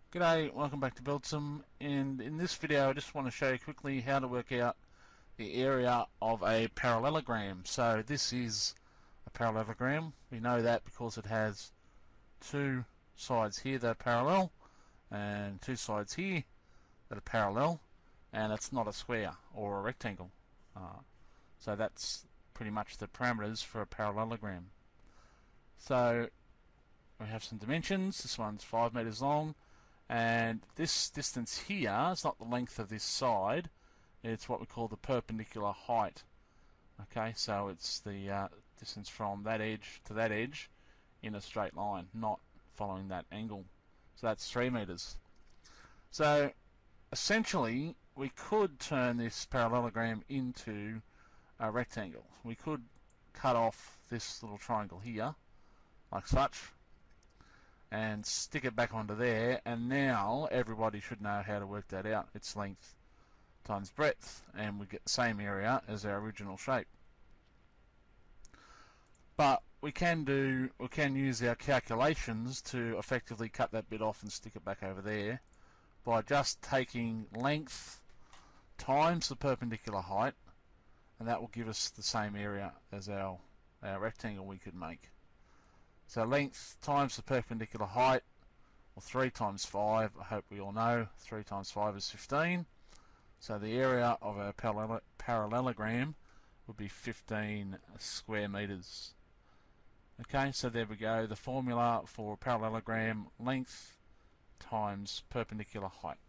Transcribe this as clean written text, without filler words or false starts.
G'day, welcome back to BuildSim, and in this video I just want to show you quickly how to work out the area of a parallelogram. So this is a parallelogram. We know that because it has two sides here that are parallel and two sides here that are parallel, and it's not a square or a rectangle. So that's pretty much the parameters for a parallelogram. So we have some dimensions. This one's 5 meters long. And this distance here is not the length of this side, it's what we call the perpendicular height. Okay, so it's the distance from that edge to that edge in a straight line, not following that angle. So that's 3 meters. So essentially we could turn this parallelogram into a rectangle. We could cut off this little triangle here, like such, and stick it back onto there, and now everybody should know how to work that out. It's length times breadth, and we get the same area as our original shape. But we can use our calculations to effectively cut that bit off and stick it back over there by just taking length times the perpendicular height, and that will give us the same area as our rectangle we could make. So length times the perpendicular height, or 3 times 5, I hope we all know, 3 times 5 is 15. So the area of a parallelogram would be 15 square meters. Okay, so there we go, the formula for parallelogram: length times perpendicular height.